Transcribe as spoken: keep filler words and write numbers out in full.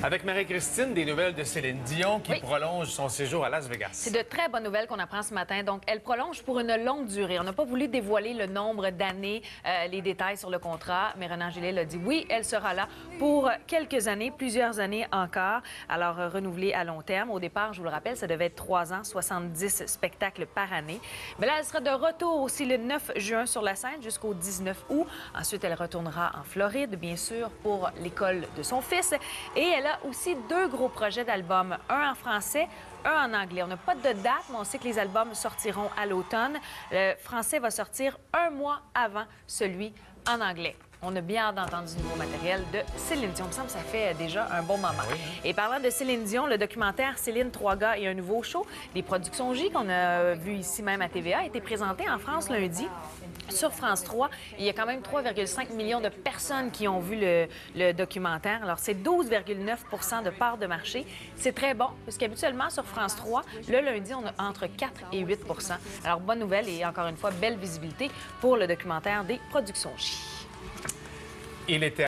Avec Marie-Christine, des nouvelles de Céline Dion qui Oui. prolonge son séjour à Las Vegas. C'est de très bonnes nouvelles qu'on apprend ce matin. Donc, elle prolonge pour une longue durée. On n'a pas voulu dévoiler le nombre d'années, euh, les détails sur le contrat, mais Renan Gélil a dit oui, elle sera là pour quelques années, plusieurs années encore. Alors, euh, renouvelée à long terme. Au départ, je vous le rappelle, ça devait être trois ans, soixante-dix spectacles par année. Mais là, elle sera de retour aussi le neuf juin sur la scène jusqu'au dix-neuf août. Ensuite, elle retournera en Floride, bien sûr, pour l'école de son fils. Et elle a aussi deux gros projets d'albums, un en français, un en anglais. On n'a pas de date, mais on sait que les albums sortiront à l'automne. Le français va sortir un mois avant celui en anglais. On a bien hâte d'entendre du nouveau matériel de Céline Dion. Il me semble que ça fait déjà un bon moment. Oui. Et parlant de Céline Dion, le documentaire Céline, trois gars et un nouveau show, des productions J qu'on a vu ici même à T V A, a été présenté en France lundi sur France trois. Il y a quand même trois virgule cinq millions de personnes qui ont vu le, le documentaire. Alors, c'est douze virgule neuf pour cent de part de marché. C'est très bon, parce qu'habituellement, sur France trois, le lundi, on a entre quatre et huit pour cent. Alors, bonne nouvelle et encore une fois, belle visibilité pour le documentaire des productions J. Il était